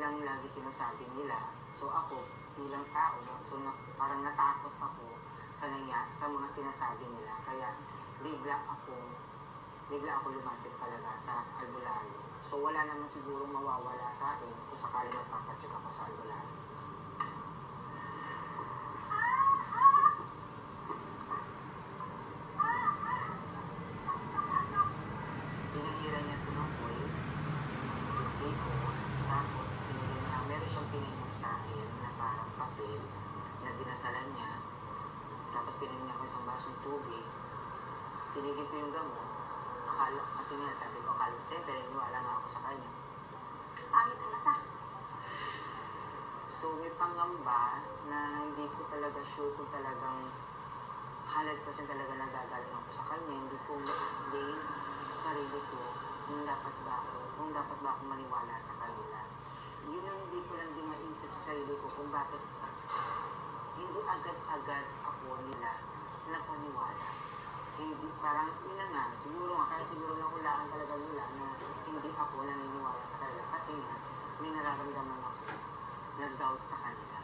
lang lagi sinasabi nila. So ako, bilang tao, no? So parang natakot ako sa mga sinasabi nila. Kaya bigla ako lumapit talaga sa albularyo. So wala naman siguro mawawala sa akin kung sakali magpapacheck ako sa albularyo. Pinahira niya tumukoy yung birthday ko, tapos meron siyang pinigyan sa akin na parang papel na dinasalan niya, tapos pinigyan niya ko isang basong tubig, tinigil ko yung gamot, kasi nga sabi ko, siyempre wala nga ako sa kanya. Pangit ang lasa. So may pangamba na hindi ko talaga sure kung talagang 100% talaga nagagaling ako sa kanya. Hindi ko ma-explain sa sarili ko kung dapat ba ako maniwala sa kanila. Yun ang hindi ko lang din maisip sa sarili ko kung bakit hindi agad-agad ako nila napaniwala. Hindi, parang yun na nga, kaya siguro nahulaan talaga nila na hindi ako naniniwala sa kanila kasi nga may nararamdaman ako na doubt sa kanila.